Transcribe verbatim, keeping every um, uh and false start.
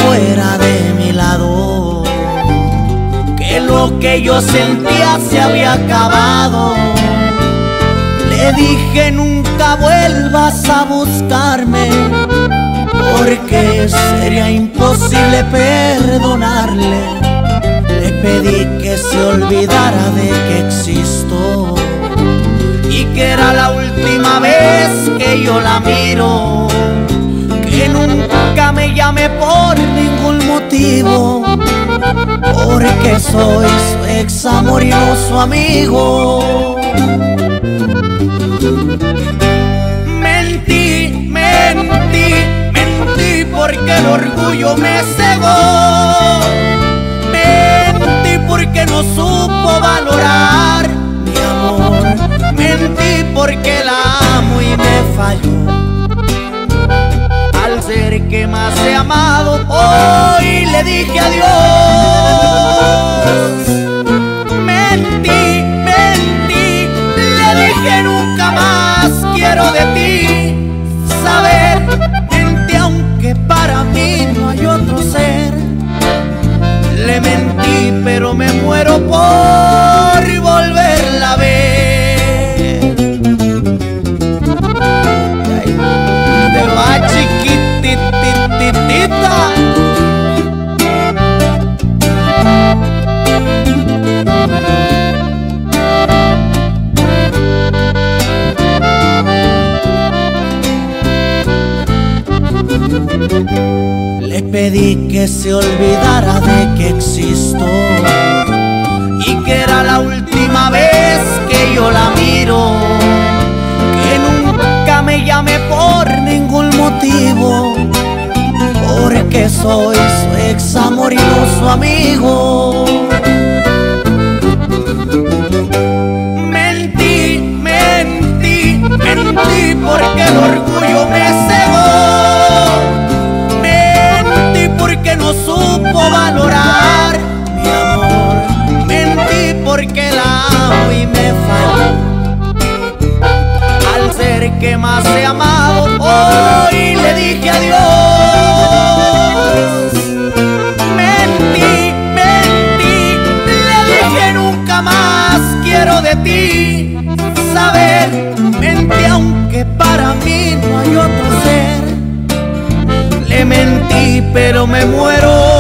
fuera de mi lado, que lo que yo sentía se había acabado. Le dije nunca vuelvas a buscarme, porque sería imposible perdonarle. Le pedí que se olvidara de que existo y que era la última vez que yo la miro, que nunca me llame por ningún motivo, porque soy su ex amor y no su amigo. Mentí, mentí, mentí porque el orgullo me cegó. Mentí porque no supo valorar mi amor. Mentí porque la amo y me falló. Al ser que más he amado, hoy le dije adiós. Mentí, mentí, le dije nunca más quiero de ti saber. Mentí aunque para mí no hay otro ser. Le mentí pero me muero por volverla a ver. Te va chiquitititita. Le pedí que se olvidara de que existo y que era la última vez que yo la miro, que nunca me llame por ningún motivo, porque soy su ex amor y no su amigo. Mentí, mentí, mentí porque el orgullo me cegó. Porque no supo valorar mi amor. Mentí porque la amo y me falló. Al ser que más he amado, hoy le dije adiós. Mentí, mentí, le dije nunca más quiero de ti saber. Mentí aunque para mí no hay otro ser. Le mentí pero me muero